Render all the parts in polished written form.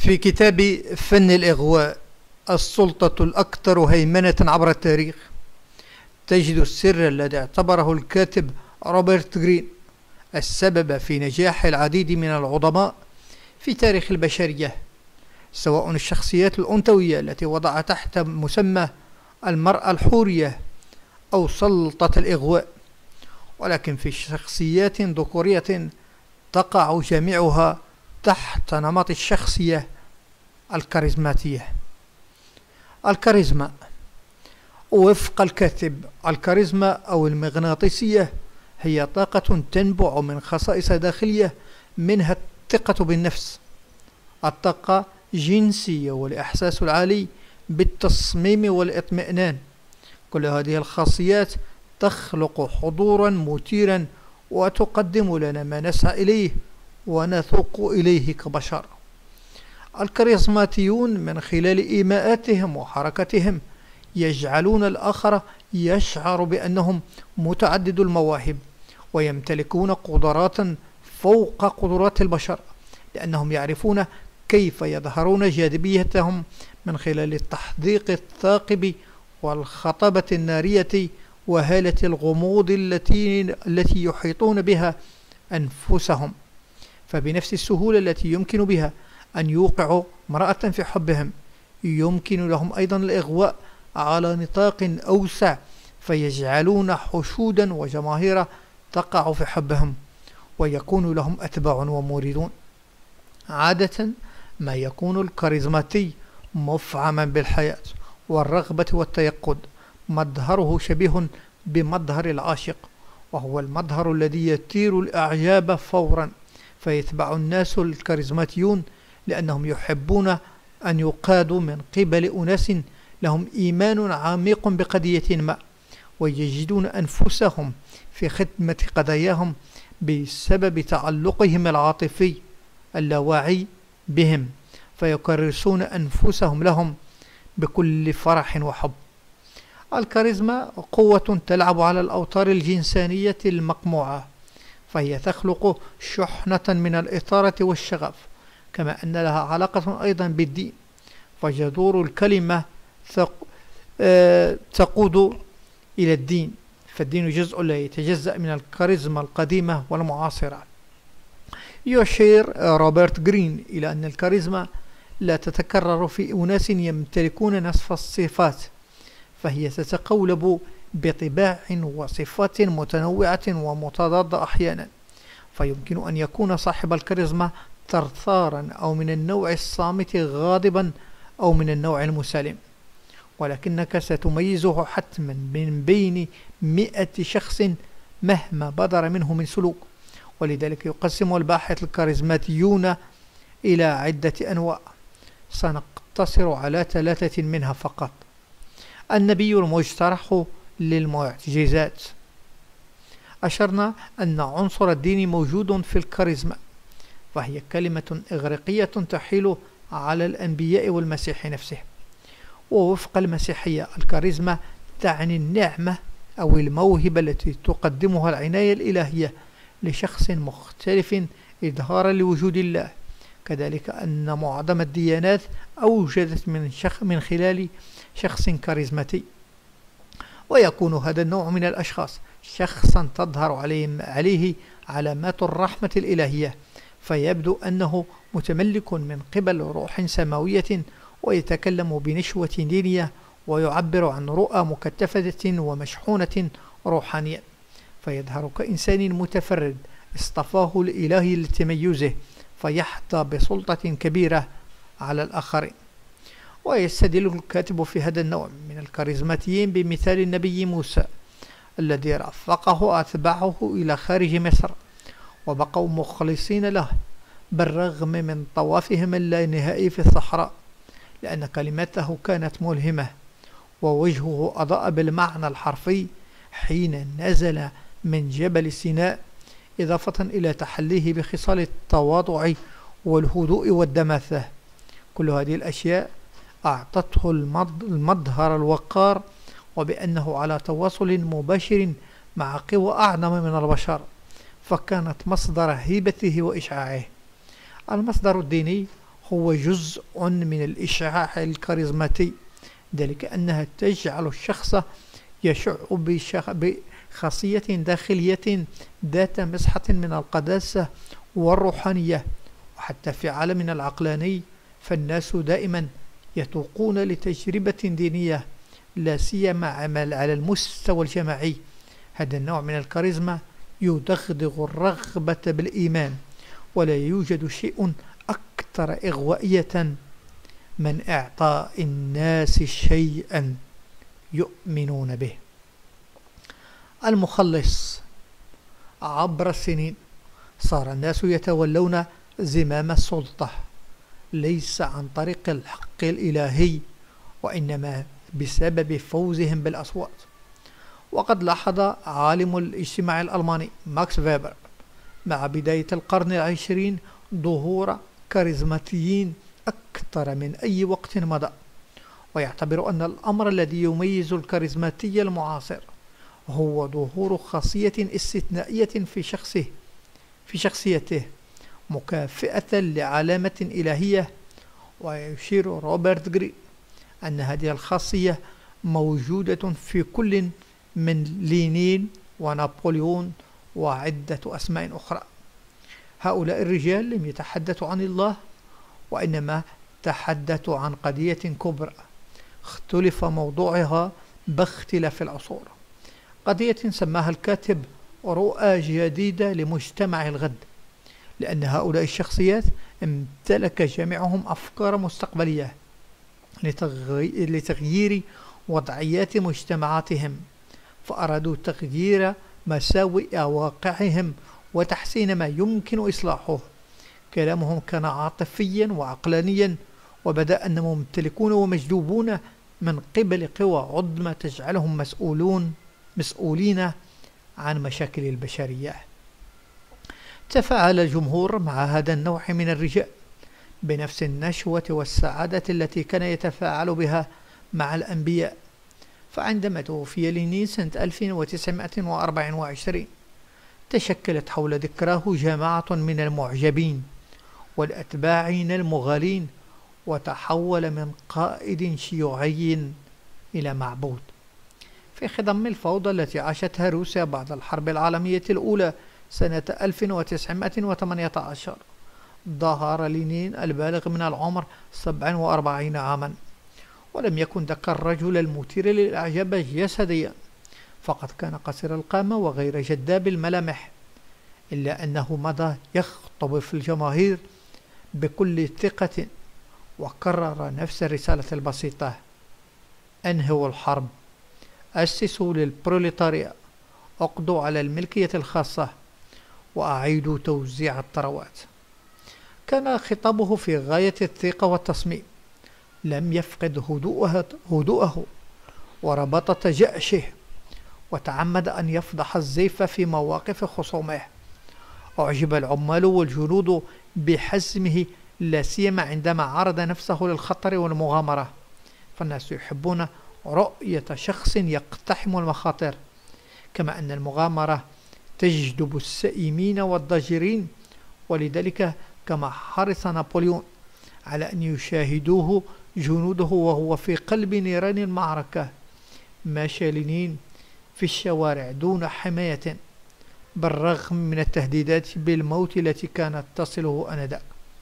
في كتاب فن الإغواء السلطة الأكثر هيمنة عبر التاريخ تجد السر الذي اعتبره الكاتب روبرت جرين السبب في نجاح العديد من العظماء في تاريخ البشرية، سواء الشخصيات الأنثوية التي وضع تحت مسمى المرأة الحورية أو سلطة الإغواء، ولكن في شخصيات ذكورية تقع جميعها تحت نمط الشخصية الكاريزماتية. الكاريزما وفق الكاتب، الكاريزما أو المغناطيسية هي طاقة تنبع من خصائص داخلية، منها الثقة بالنفس، الطاقة جنسية والإحساس العالي بالتصميم والاطمئنان. كل هذه الخاصيات تخلق حضورا مثيرا وتقدم لنا ما نسعى إليه ونثوق إليه كبشر. الكاريزماتيون من خلال إيماءاتهم وحركتهم يجعلون الآخر يشعر بأنهم متعدد المواهب ويمتلكون قدرات فوق قدرات البشر، لأنهم يعرفون كيف يظهرون جاذبيتهم من خلال التحديق الثاقب والخطبة النارية وهالة الغموض التي يحيطون بها أنفسهم. فبنفس السهولة التي يمكن بها أن يوقعوا امرأة في حبهم، يمكن لهم أيضا الإغواء على نطاق أوسع، فيجعلون حشودا وجماهير تقع في حبهم ويكون لهم أتباع وموردون. عادة ما يكون الكاريزماتي مفعما بالحياة والرغبة والتيقظ، مظهره شبيه بمظهر العاشق، وهو المظهر الذي يثير الإعجاب فورا، فيتبع الناس الكاريزماتيون لأنهم يحبون أن يقادوا من قبل أناس لهم إيمان عميق بقضية ما، ويجدون أنفسهم في خدمة قضاياهم بسبب تعلقهم العاطفي اللاواعي بهم، فيكرسون أنفسهم لهم بكل فرح وحب. الكاريزما قوة تلعب على الأوتار الجنسانية المقموعة، فهي تخلق شحنة من الإثارة والشغف، كما أن لها علاقة أيضا بالدين، فجذور الكلمة تقود إلى الدين، فالدين جزء لا يتجزأ من الكاريزما القديمة والمعاصرة. يشير روبرت جرين إلى أن الكاريزما لا تتكرر في أناس يمتلكون نصف الصفات، فهي تتقولب بطباع وصفات متنوعة ومتضادة أحيانا، فيمكن أن يكون صاحب الكاريزما ثرثارا أو من النوع الصامت غاضبا أو من النوع المسالم، ولكنك ستميزه حتما من بين 100 شخص مهما بدر منه من سلوك. ولذلك يقسم الباحث الكاريزماتيون إلى عدة أنواع، سنقتصر على 3 منها فقط. النبي المجترح للمعجزات. أشرنا أن عنصر الدين موجود في الكاريزما، فهي كلمة إغريقية تحيل على الأنبياء والمسيح نفسه. ووفق المسيحية الكاريزما تعني النعمة أو الموهبة التي تقدمها العناية الإلهية لشخص مختلف إظهارا لوجود الله. كذلك أن معظم الديانات أوجدت من خلال شخص كاريزماتي، ويكون هذا النوع من الأشخاص شخصا تظهر عليه علامات الرحمة الإلهية، فيبدو أنه متملك من قبل روح سماوية ويتكلم بنشوة دينية ويعبر عن رؤى مكتفة ومشحونة روحانية، فيظهر كإنسان متفرد اصطفاه الإله لتميزه، فيحظى بسلطة كبيرة على الآخرين. ويستدل الكاتب في هذا النوع من الكاريزماتيين بمثال النبي موسى الذي رافقه أتباعه إلى خارج مصر وبقوا مخلصين له بالرغم من طوافهم اللانهائي في الصحراء، لأن كلمته كانت ملهمة ووجهه أضاء بالمعنى الحرفي حين نزل من جبل سيناء، إضافة إلى تحليه بخصال التواضع والهدوء والدماثة. كل هذه الأشياء أعطته المظهر الوقار، وبأنه على تواصل مباشر مع قوى أعظم من البشر، فكانت مصدر هيبته وإشعاعه. المصدر الديني هو جزء من الإشعاع الكاريزماتي، ذلك أنها تجعل الشخص يشع بخاصية داخلية ذات مسحة من القداسة والروحانية. وحتى في عالمنا العقلاني فالناس دائما يتوقون لتجربة دينية، لا سيما على المستوى الجماعي. هذا النوع من الكاريزما يدغدغ الرغبة بالإيمان، ولا يوجد شيء أكثر إغوائية من إعطاء الناس شيئا يؤمنون به. المخلص. عبر السنين صار الناس يتولون زمام السلطة، ليس عن طريق الحق الإلهي، وإنما بسبب فوزهم بالأصوات. وقد لاحظ عالم الاجتماع الألماني ماكس فيبر مع بداية القرن العشرين ظهور كاريزماتيين أكثر من أي وقت مضى، ويعتبر أن الأمر الذي يميز الكاريزماتي المعاصر هو ظهور خاصية استثنائية في شخصيته مكافئة لعلامة إلهية. ويشير روبرت جرين أن هذه الخاصية موجودة في كل من لينين ونابليون وعدة أسماء أخرى. هؤلاء الرجال لم يتحدثوا عن الله، وإنما تحدثوا عن قضية كبرى اختلف موضوعها باختلاف العصور، قضية سماها الكاتب رؤى جديدة لمجتمع الغد، لأن هؤلاء الشخصيات امتلك جميعهم أفكار مستقبلية لتغيير وضعيات مجتمعاتهم، فأرادوا تغيير مساوئ واقعهم وتحسين ما يمكن إصلاحه. كلامهم كان عاطفيا وعقلانيا، وبدأ أنهم ممتلكون ومجذوبون من قبل قوى عظمى تجعلهم مسؤولين عن مشاكل البشرية. تفاعل الجمهور مع هذا النوع من الرجال بنفس النشوة والسعادة التي كان يتفاعل بها مع الأنبياء. فعندما توفي لينين سنة 1924 تشكلت حول ذكراه جماعة من المعجبين والأتباعين المغالين، وتحول من قائد شيوعي إلى معبود. في خضم الفوضى التي عاشتها روسيا بعد الحرب العالمية الأولى سنة 1918 ظهر لينين البالغ من العمر 47 عاما، ولم يكن ذاك الرجل المثير للإعجاب جسديا، فقد كان قصير القامة وغير جذاب الملامح، إلا أنه مضى يخطب في الجماهير بكل ثقة، وكرر نفس الرسالة البسيطة: أنهوا الحرب، أسسوا للبروليتاريا، اقضوا على الملكية الخاصة، وأعيدوا توزيع الثروات. كان خطابه في غاية الثقة والتصميم، لم يفقد هدوءه وربطة جأشه، وتعمد أن يفضح الزيف في مواقف خصومه. أعجب العمال والجنود بحزمه، لا سيما عندما عرض نفسه للخطر والمغامرة، فالناس يحبون رؤية شخص يقتحم المخاطر، كما أن المغامرة تجذب السائمين والضجرين. ولذلك كما حرص نابليون على أن يشاهدوه جنوده وهو في قلب نيران المعركة، ماشى لينين في الشوارع دون حماية، بالرغم من التهديدات بالموت التي كانت تصله آنذاك.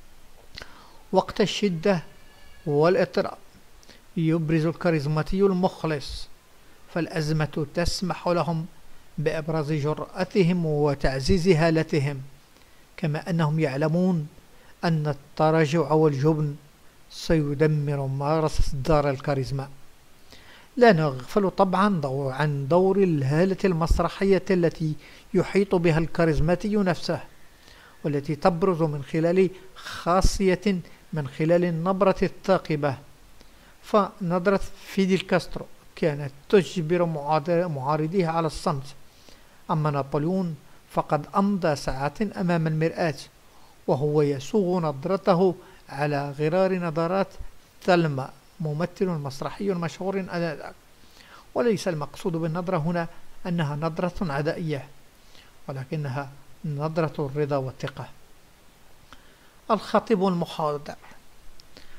وقت الشدة والاضطراب يبرز الكاريزماتي المخلص، فالأزمة تسمح لهم بإبراز جرأتهم وتعزيز هالتهم، كما أنهم يعلمون أن التراجع والجبن سيدمر ممارسة دار الكاريزما. لا نغفل طبعا عن دور الهالة المسرحية التي يحيط بها الكاريزماتي نفسه، والتي تبرز من خلال خاصية من خلال النبرة الثاقبة. فنظرة فيديل كاسترو كانت تجبر معارضيها على الصمت، أما نابليون فقد أمضى ساعات أمام المرآة وهو يسوغ نظرته على غرار نظرات ثلما، ممثل مسرحي مشهور آنذاك. وليس المقصود بالنظرة هنا أنها نظرة عدائية، ولكنها نظرة الرضا والثقة. الخطيب المخاضع.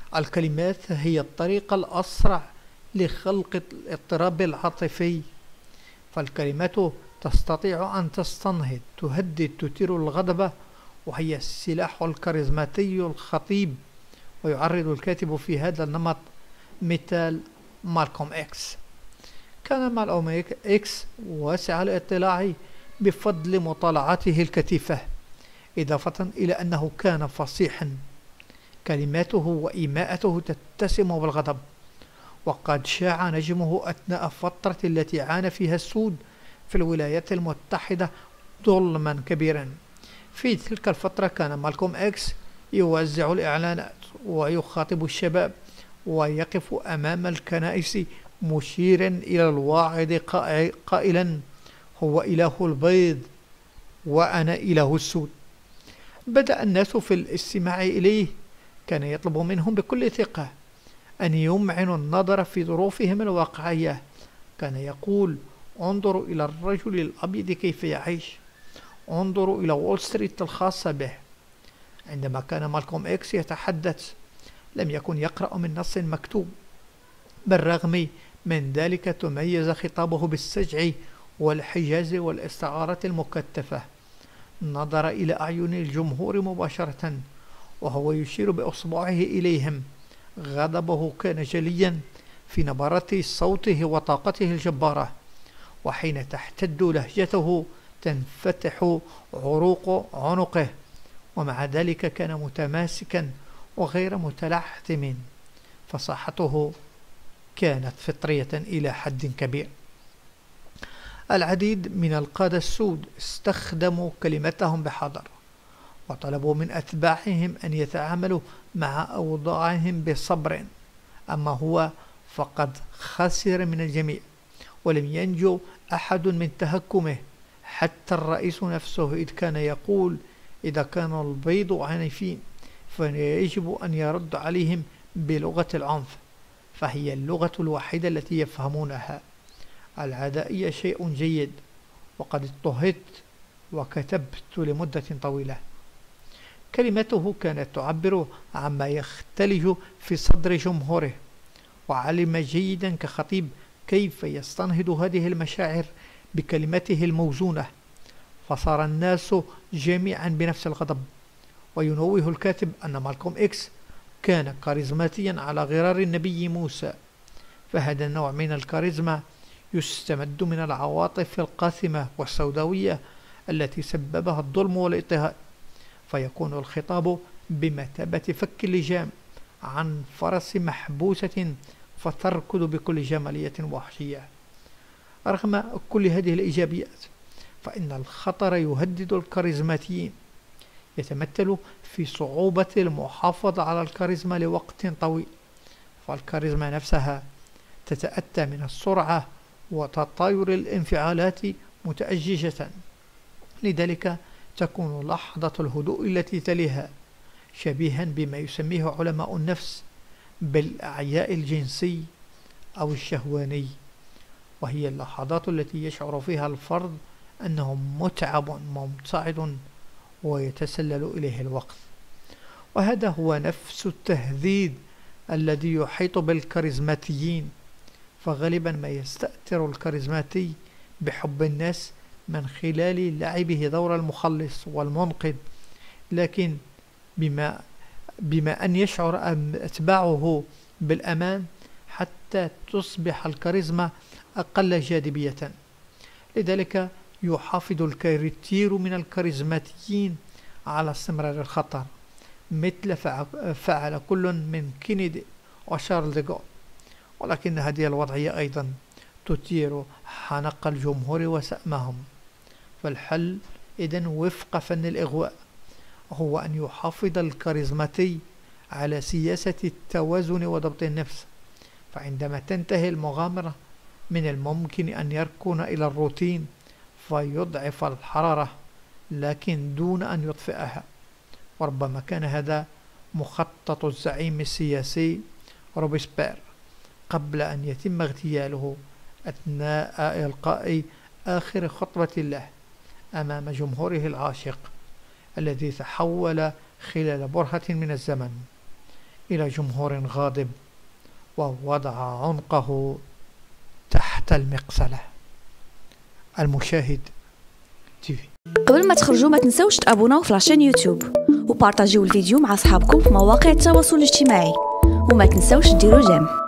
الكلمات هي الطريقة الأسرع لخلق الاضطراب العاطفي، فالكلمات تستطيع أن تستنهض، تهدد، تثير الغضب، وهي السلاح الكاريزماتي الخطيب. ويعرض الكاتب في هذا النمط مثال مالكوم إكس. كان مالكوم إكس واسع الاطلاع بفضل مطالعاته الكثيفة، إضافة إلى أنه كان فصيحا، كلماته وإيماءته تتسم بالغضب. وقد شاع نجمه أثناء الفترة التي عانى فيها السود في الولايات المتحدة ظلما كبيرا. في تلك الفترة كان مالكوم إكس يوزع الإعلانات ويخاطب الشباب ويقف أمام الكنائس مشيرا إلى الواعظ قائلا: هو إله البيض وأنا إله السود. بدأ الناس في الاستماع إليه. كان يطلب منهم بكل ثقة أن يمعنوا النظر في ظروفهم الواقعية. كان يقول: انظروا إلى الرجل الأبيض كيف يعيش، انظروا إلى وول ستريت الخاصة به. عندما كان مالكوم إكس يتحدث لم يكن يقرأ من نص مكتوب، بالرغم من ذلك تميز خطابه بالسجع والحجاز والاستعارة المكثفة. نظر إلى أعين الجمهور مباشرة وهو يشير بأصبعه إليهم. غضبه كان جليا في نبرة صوته وطاقته الجبارة، وحين تحتد لهجته تنفتح عروق عنقه، ومع ذلك كان متماسكا وغير متلعثم. فصاحته كانت فطرية إلى حد كبير. العديد من القادة السود استخدموا كلمتهم بحذر، وطلبوا من أتباعهم أن يتعاملوا مع أوضاعهم بصبر. أما هو فقد خسر من الجميع، ولم ينجو أحد من تهكمه، حتى الرئيس نفسه، إذ كان يقول: إذا كان البيض عنيفين فيجب أن يرد عليهم بلغة العنف، فهي اللغة الوحيدة التي يفهمونها. العدائية شيء جيد، وقد اضطهدت وكتبت لمدة طويلة. كلمته كانت تعبر عما يختلج في صدر جمهوره، وعلم جيدا كخطيب كيف يستنهض هذه المشاعر بكلمته الموزونة، فصار الناس جميعا بنفس الغضب. وينوه الكاتب أن مالكوم إكس كان كاريزماتيا على غرار النبي موسى، فهذا النوع من الكاريزما يستمد من العواطف القاثمة والسوداوية التي سببها الظلم والاضطهاد، فيكون الخطاب بمثابة فك اللجام عن فرس محبوسة فتركض بكل جمالية وحشية. رغم كل هذه الإيجابيات، فإن الخطر يهدد الكاريزماتيين، يتمثل في صعوبة المحافظة على الكاريزما لوقت طويل، فالكاريزما نفسها تتأتى من السرعة وتطاير الانفعالات متأججة. لذلك تكون لحظة الهدوء التي تليها شبيها بما يسميه علماء النفس بالأعياء الجنسي أو الشهواني، وهي اللحظات التي يشعر فيها الفرد أنه متعب ممتصعد ويتسلل إليه الوقت. وهذا هو نفس التهديد الذي يحيط بالكاريزماتيين، فغالبا ما يستأثر الكاريزماتي بحب الناس من خلال لعبه دور المخلص والمنقذ، لكن بما أن يشعر أتباعه بالأمان حتى تصبح الكاريزما أقل جاذبية. لذلك يحافظ الكثير من الكاريزماتيين على استمرار الخطر، مثل فعل كل من كينيدي وشارل دي غول. ولكن هذه الوضعية أيضا تثير حنق الجمهور وسأمهم. فالحل إذن وفق فن الإغواء هو أن يحافظ الكاريزماتي على سياسة التوازن وضبط النفس، فعندما تنتهي المغامرة من الممكن أن يركن إلى الروتين فيضعف الحرارة، لكن دون أن يطفئها. وربما كان هذا مخطط الزعيم السياسي روبسبير قبل أن يتم اغتياله أثناء إلقاء آخر خطبة له أمام جمهوره العاشق، الذي تحول خلال برهة من الزمن إلى جمهور غاضب ووضع عنقه تحت المقصلة. المشاهد تي في. قبل ما تخرجوا ما تنسوش تابوناو في لاشين يوتيوب وبارطاجيو الفيديو مع اصحابكم في مواقع التواصل الاجتماعي وما تنسوش ديروا جيم.